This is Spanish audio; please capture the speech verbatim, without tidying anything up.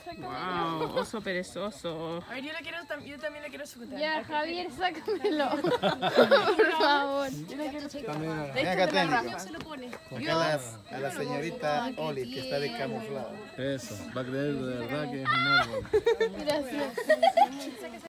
Wow, oso perezoso. A ver, yo, le quiero, yo también le quiero sujetar. Ya, Javier, sácamelo. Por favor. Yo le quiero sujetar. Ven acá, Tani. Se lo pone. Acá la, a la señorita Olive, que está de camuflado. Eso, va a creer de verdad que es un árbol. Gracias.